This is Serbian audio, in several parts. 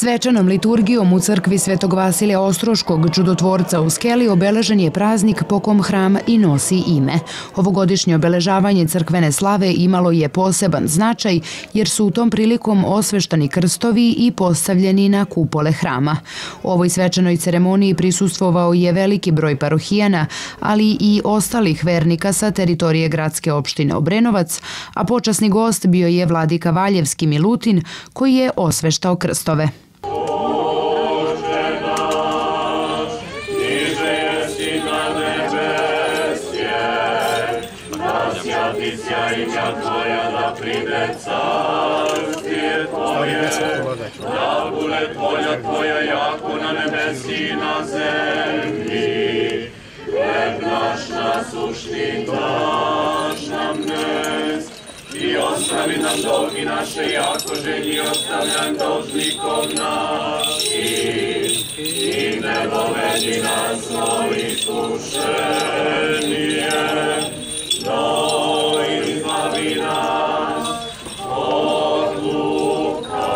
Svečanom liturgijom u crkvi Svetog Vasilija Ostroškog čudotvorca u Skeli obeležen je praznik po kom hram i nosi ime. Ovogodišnje obeležavanje crkvene slave imalo je poseban značaj jer su u tom prilikom osveštani krstovi i postavljeni na kupole hrama. U ovoj svečanoj ceremoniji prisustvovao je veliki broj parohijana, ali i ostalih vernika sa teritorije gradske opštine Obrenovac, a počasni gost bio je vladika Valjevski Milutin koji je osveštao krstove. Tvoja jako na nebesi i na zemlji, hljeb naš nasušni daš nam dnes, i ostavi nam dolgi naše jako želji, ostavljam dužnikom našim, i ne dovedi nas zlo iskušenje, no izbavi nas od luka.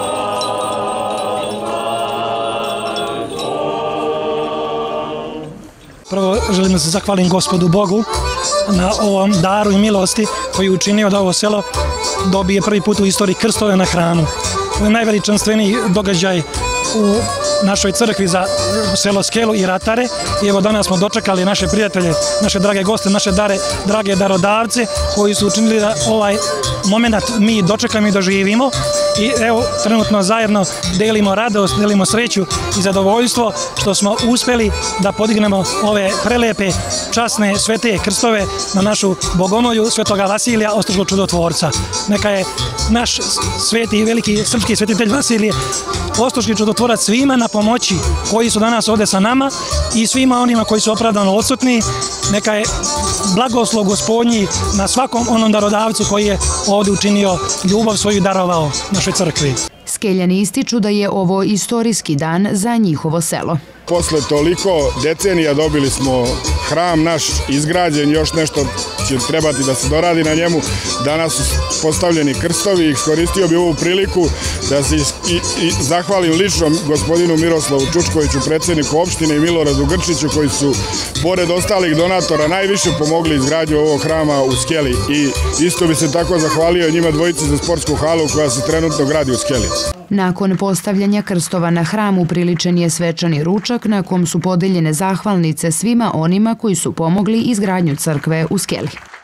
Prvo želim da se zahvalim Gospodu Bogu na ovom daru i milosti koji je učinio da ovo selo dobije prvi put u istoriji krstove na hranu. Ovo je najveličanstveniji događaj u našoj crkvi za selo Skelu i ratare. I evo danas smo dočekali naše prijatelje, naše drage goste, naše drage darodavce koji su učinili da ovaj moment mi dočekamo i doživimo. I evo, trenutno zajedno delimo radost, delimo sreću i zadovoljstvo što smo uspeli da podignemo ove prelepe, časne, svete krstove na našu bogomolju Svetoga Vasilija Ostroškog čudotvorca. Neka je naš sveti i veliki srpski svetitelj Vasilije Ostroški čudotvorac svima na pomoći koji su danas ovde sa nama i svima onima koji su opravdano odsutni. Neka je blagoslov Gospodnji na svakom onom darodavcu koji je ovde učinio ljubav svoju darovao našoj crkvi. Skeljani ističu da je ovo istorijski dan za njihovo selo. Posle toliko decenija dobili smo hram naš izgrađen, još nešto će trebati da se doradi na njemu. Danas su postavljeni krstovi. Iskoristio bi ovu priliku da se zahvalim lično gospodinu Miroslavu Čučkoviću, predsjedniku opštine, i Miloradu Grčiću koji su, pored ostalih donatora, najviše pomogli izgradnju ovog hrama u Skeli. I isto bi se tako zahvalio njima dvojici za sportsku halu koja se trenutno gradi u Skeli. Nakon postavljanja krstova na hram upriličen je svečani ručak na kom su podeljene zahvalnice svima onima koji su pomogli izgradnju crkve u Skeli.